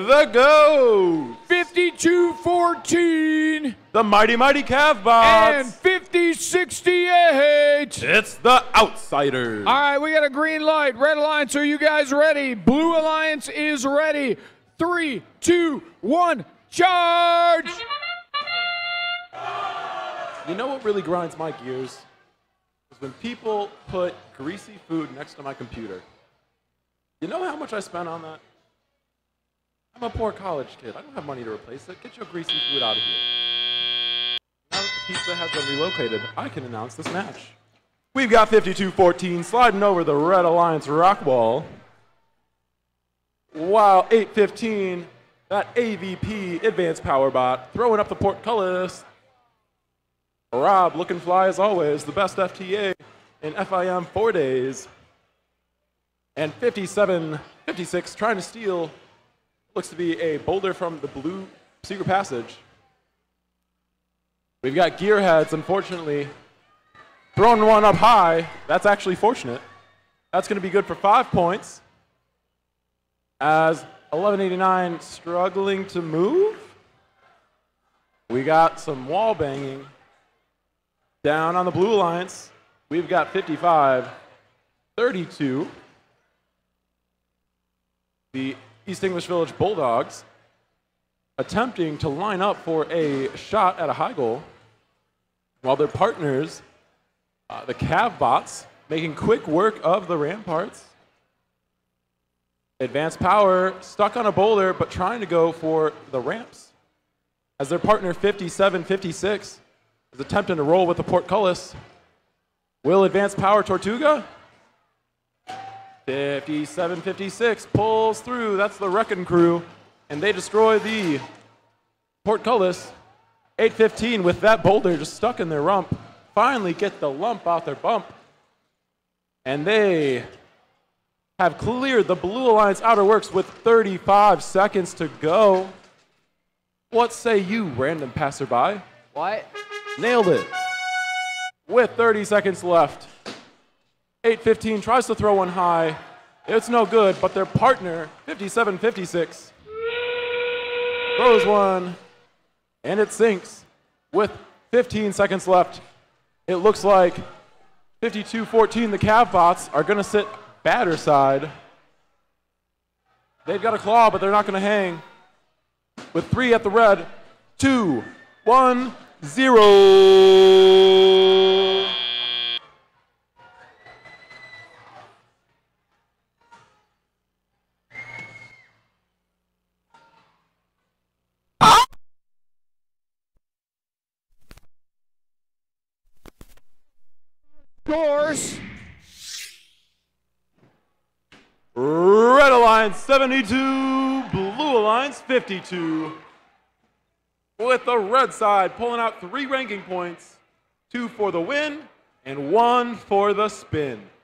the GOAT. 52-14. The Mighty Cavbots. And 50-68. It's the Outsiders. All right, we got a green light. Red Alliance, are you guys ready? Blue Alliance is ready. 3, 2, 1, charge! You know what really grinds my gears? Is when people put greasy food next to my computer. You know how much I spent on that? I'm a poor college kid. I don't have money to replace it. Get your greasy food out of here. Now that the pizza has been relocated, I can announce this match. We've got 52-14 sliding over the Red Alliance rock wall. While 8-15, that AVP Advanced Power Bot throwing up the portcullis. Rob looking fly as always, the best FTA in FIM 4 days. And 57-56 trying to steal, looks to be a boulder from the blue secret passage. We've got Gearheads, unfortunately, throwing one up high. That's actually fortunate. That's going to be good for 5 points. As 1189 struggling to move. We got some wall banging down on the Blue Alliance. We've got 55-32. The East English Village Bulldogs attempting to line up for a shot at a high goal, while their partners, the Cavbots, making quick work of the ramparts. Advanced Power stuck on a boulder, but trying to go for the ramps. As their partner 57-56 is attempting to roll with the portcullis. Will Advanced Power Tortuga? 57-56 pulls through. That's the Wrecking Crew, and they destroy the portcullis. 8-15 with that boulder just stuck in their rump. Finally get the lump off their bump, and they have cleared the Blue Alliance Outer Works with 35 seconds to go. What say you, random passerby? What? Nailed it. With 30 seconds left. 8-15 tries to throw one high. It's no good, but their partner, 57-56, throws one, and it sinks. With 15 seconds left, it looks like 52-14, the Cavbots are going to sit batter side. They've got a claw, but they're not going to hang. With 3 at the red, 2, 1, 0. Scores. Red Alliance 72, Blue Alliance 52. With the red side pulling out 3 ranking points, 2 for the win and 1 for the spin.